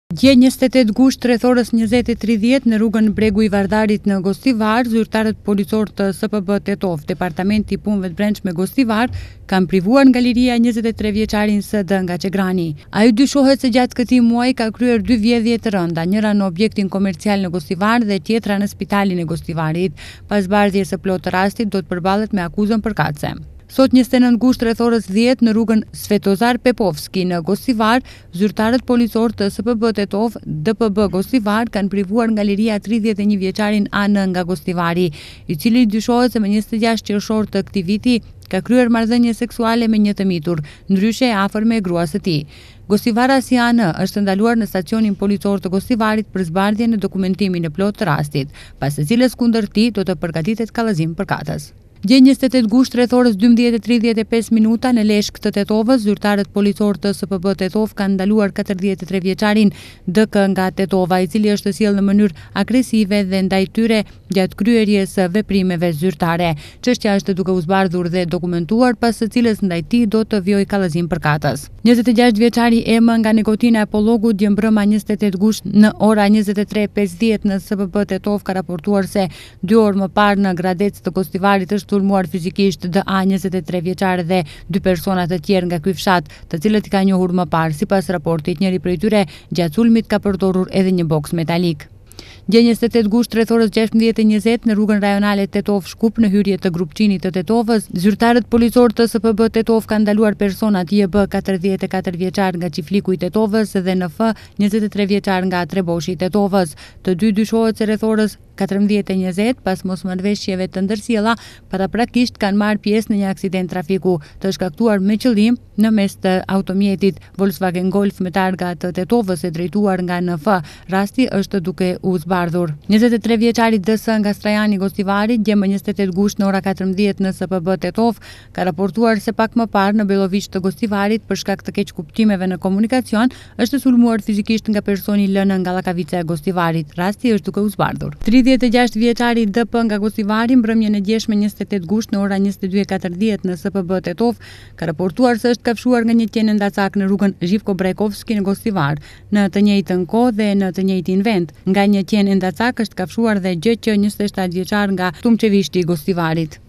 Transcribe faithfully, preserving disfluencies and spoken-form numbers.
Dje njëzet e tetë gusht rreth orës njëzet e tridhjetë në rrugën Bregu i Vardarit në Gostivar, zyrtarët policor të S P B Tetov, Departamenti i Punëve të Brendshme Gostivar, kanë privuar nga liria njëzet e tre vjeçarin S D nga Çegrani. Ai dyshohet se gjatë këtij muaji ka kryer dy vjedhje të rënda, njëra në objektin komercial në Gostivar dhe tjetra në spitalin e Gostivarit. Pas bardhjes së plotë të rastit do të përballet me akuzën përkatëse. Sot njëzet e nëntë gusht rreth orës dhjetë në rrugën Svetozar Pepovski në Gostivar, zyrtarët policor të S P B Tetov, D P B Gostivar kanë privuar nga liria tridhjetë e një vjeçarin A N nga Gostivari, i cili dyshohet se më njëzet e gjashtë qershor të këtij viti ka kryer marrëdhënie seksuale me një të mitur, ndryshe afër me gruas së tij. Gostivarasi A N është ndaluar në stacionin policor të Gostivarit për zbardhje në dokumentimin e plotë të rastit, pas së cilës kundër tij do të përgatitet kallëzim përkatës. Dje njëzet e tetë gusht rreth orës dymbëdhjetë e tridhjetë e pesë minuta në Leshk të Tetovës, zyrtarët policor të S P B Tetov kanë ndaluar katërdhjetë e tre vjeçarin D K nga Tetova, i cili është sjellë në mënyrë agresive dhe ndaj tyre gjatë kryerjes së veprimeve zyrtare. Çështja është duke u zbardhur dhe dokumentuar, pas së cilës ndaj tij do të vijojë kallëzim përkatës. njëzet e gjashtë vjeçari M nga Nikotina e Pollogu dje mbrëma njëzet e tetë gusht në ora njëzet e tre e pesëdhjetë në S P B Tetov ka raportuar se dy orë më parë në Gradec të Gostivarit është sulmuar fizikisht D A njëzet e tre vjeçar dhe dy persona të tjerë nga ky fshat, të cilët i ka njohur më parë. Sipas raportit, njëri prej tyre gjatë sulmit ka përdorur edhe një boks metalik. Dje njëzet e tetë gusht rreth orës gjashtëdhjetë e njëzet në rrugën rajonale Tetov Shkup në hyrje të grupçinit të Tetovës, zyrtarët policor të S P B Tetov kanë ndaluar personat J B katërdhjetë e katër vjeçar nga Çifliku i Tetovës dhe N F njëzet e tre vjeçar nga Treboshi i Tetovës. Të dy dyshohet se rreth orës katërmbëdhjetë e njëzet, pas mosmarrëveshjeve të ndërsjella, paraprakisht kanë marrë pjesë në një aksident trafiku të shkaktuar me qëllim në mes të automjetit Volkswagen Golf me targa të Tetovës e drejtuar nga N F. Rasti është duke u zbardhur. njëzet e tre vjeçari D S nga Strajani Gostivari, dje më njëzet e tetë gusht në ora katërmbëdhjetë në S P B Tetov, ka raportuar se pak më parë në Beloviç të Gostivarit për shkak të keq kuptimeve në komunikacion është sulmuar fizikisht nga personi L N nga Llakavica e Gostivarit. Rasti është duke u zbardhur. tridhjetë e gjashtë vjeçari D P nga Gostivari mbrëmjen e djeshme njëzet e tetë gusht në ora njëzet e dy e katërdhjetë në S P B Tetov ka raportuar se është kafshuar nga një qenë ndacak në rrugën Zhivko Brajkovski në Gostivar, në të njëjtën kohë dhe në të njëjtin vend. Nga një qenë ndacak është kafshuar dhe G Q njëzet e shtatë vjeçar nga Tumçevishti i Gostivarit.